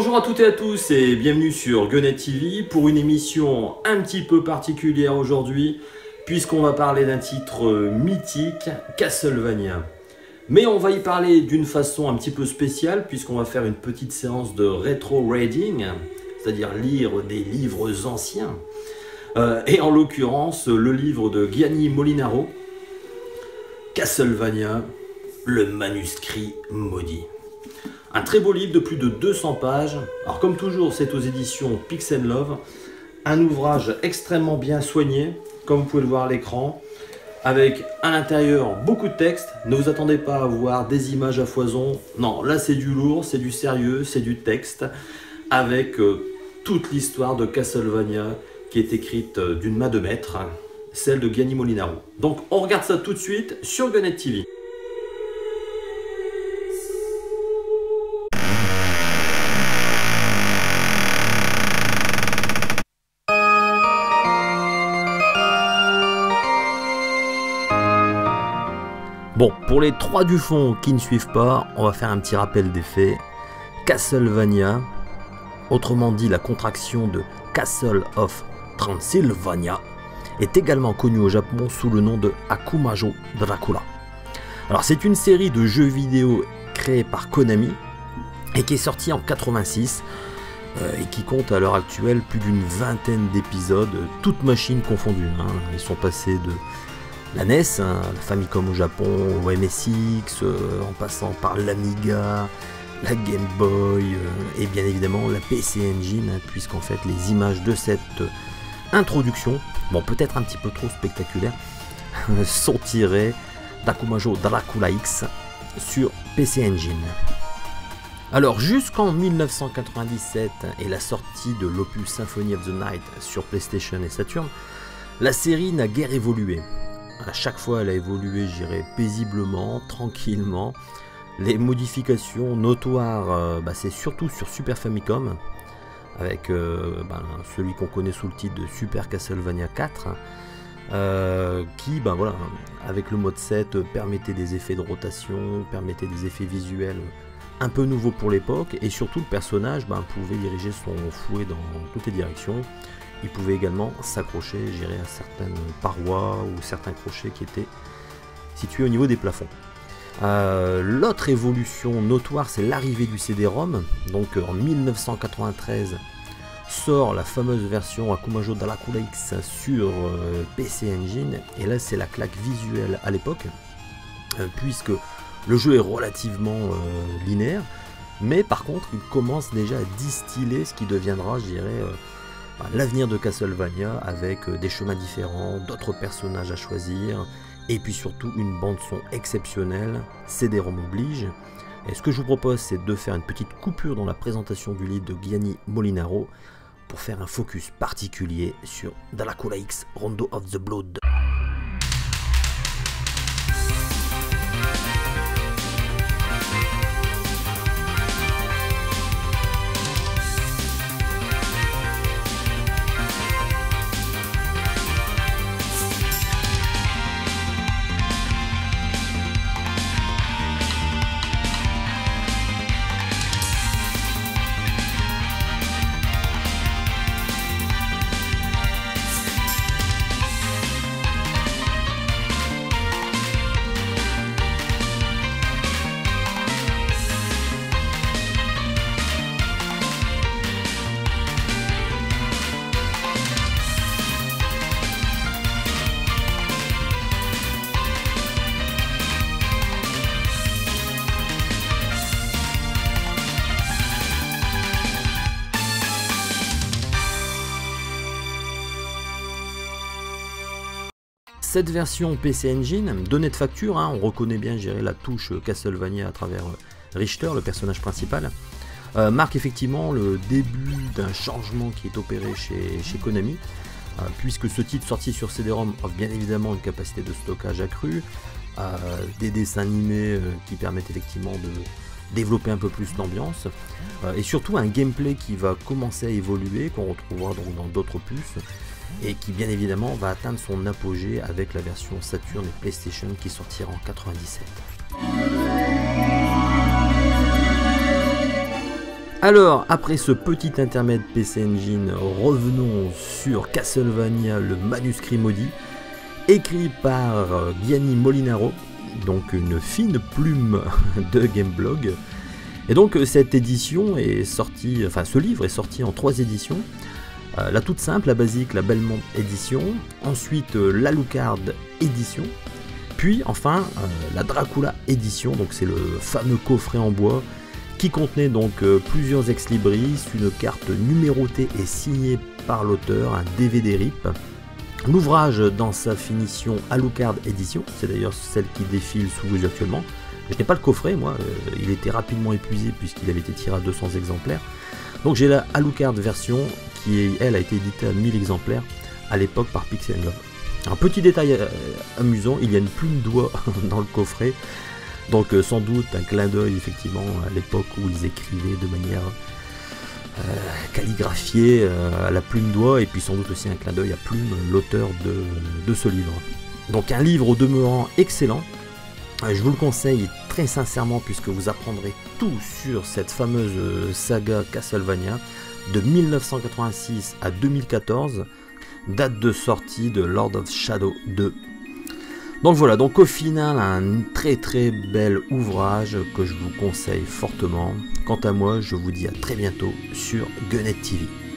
Bonjour à toutes et à tous et bienvenue sur Gunnet TV pour une émission un petit peu particulière aujourd'hui puisqu'on va parler d'un titre mythique, Castlevania. Mais on va y parler d'une façon un petit peu spéciale puisqu'on va faire une petite séance de rétro-reading, c'est-à-dire lire des livres anciens. Et en l'occurrence, le livre de Gianni Molinaro, Castlevania, le manuscrit maudit. Un très beau livre de plus de 200 pages. Alors comme toujours, c'est aux éditions Pix & Love. Un ouvrage extrêmement bien soigné, comme vous pouvez le voir à l'écran, avec à l'intérieur beaucoup de texte. Ne vous attendez pas à voir des images à foison. Non, là c'est du lourd, c'est du sérieux, c'est du texte, avec toute l'histoire de Castlevania qui est écrite d'une main de maître, celle de Gianni Molinaro. Donc on regarde ça tout de suite sur Gunnet TV. Bon, pour les trois du fond qui ne suivent pas, on va faire un petit rappel des faits. Castlevania, autrement dit la contraction de Castle of Transylvania, est également connu au Japon sous le nom de Akumajo Dracula. Alors c'est une série de jeux vidéo créée par Konami et qui est sortie en 86 et qui compte à l'heure actuelle plus d'une vingtaine d'épisodes, toutes machines confondues. Ils sont passés de la NES, la Famicom au Japon, au MSX, en passant par l'Amiga, la Game Boy et bien évidemment la PC Engine, puisqu'en fait les images de cette introduction, bon peut-être un petit peu trop spectaculaire, sont tirées d'Akumajo Dracula X sur PC Engine. Alors jusqu'en 1997 et la sortie de l'opus Symphony of the Night sur PlayStation et Saturn, la série n'a guère évolué. À chaque fois, elle a évolué, je dirais, paisiblement, tranquillement. Les modifications notoires, c'est surtout sur Super Famicom, avec celui qu'on connaît sous le titre de Super Castlevania 4, qui, avec le mode 7, permettait des effets de rotation, permettait des effets visuels un peu nouveaux pour l'époque, et surtout le personnage pouvait diriger son fouet dans toutes les directions. Il pouvait également s'accrocher, à certaines parois ou certains crochets qui étaient situés au niveau des plafonds. L'autre évolution notoire, c'est l'arrivée du CD-ROM. Donc en 1993 sort la fameuse version Akumajo Dracula X sur PC Engine. Et là c'est la claque visuelle à l'époque, puisque le jeu est relativement linéaire. Mais par contre il commence déjà à distiller ce qui deviendra, l'avenir de Castlevania, avec des chemins différents, d'autres personnages à choisir, et puis surtout une bande son exceptionnelle, CD-ROM oblige. Et ce que je vous propose, c'est de faire une petite coupure dans la présentation du livre de Gianni Molinaro pour faire un focus particulier sur Dracula X Rondo of the Blood. Cette version PC Engine donnait de facture, on reconnaît bien la touche Castlevania à travers Richter, le personnage principal, marque effectivement le début d'un changement qui est opéré chez Konami, puisque ce titre sorti sur CD-ROM offre bien évidemment une capacité de stockage accrue, des dessins animés qui permettent effectivement de développer un peu plus l'ambiance, et surtout un gameplay qui va commencer à évoluer, qu'on retrouvera donc dans d'autres opus, et qui bien évidemment va atteindre son apogée avec la version Saturn et PlayStation qui sortira en 97. Alors, après ce petit intermède PC Engine, revenons sur Castlevania, le manuscrit maudit, écrit par Gianni Molinaro, donc une fine plume de Gameblog. Et donc cette édition est sortie, enfin ce livre est sorti en 3 éditions. La toute simple, la basique, la Belmont édition, ensuite l'Alucard édition, puis enfin la Dracula édition, donc c'est le fameux coffret en bois qui contenait donc plusieurs ex-libris, une carte numérotée et signée par l'auteur, un DVD RIP. L'ouvrage dans sa finition Alucard édition, c'est d'ailleurs celle qui défile sous vos yeux actuellement. Je n'ai pas le coffret, moi, il était rapidement épuisé puisqu'il avait été tiré à 200 exemplaires. Donc j'ai la Alucard version qui, elle, a été éditée à 1000 exemplaires à l'époque par Pixel Love. Un petit détail amusant, il y a une plume doigt dans le coffret. Donc sans doute un clin d'œil effectivement à l'époque où ils écrivaient de manière calligraphiée à la plume doigt, et puis sans doute aussi un clin d'œil à Plume, l'auteur de ce livre. Donc un livre au demeurant excellent, je vous le conseille très sincèrement puisque vous apprendrez tout sur cette fameuse saga Castlevania de 1986 à 2014, date de sortie de Lord of Shadow 2. Donc voilà, donc au final un très très bel ouvrage que je vous conseille fortement. Quant à moi, je vous dis à très bientôt sur Gunnet TV.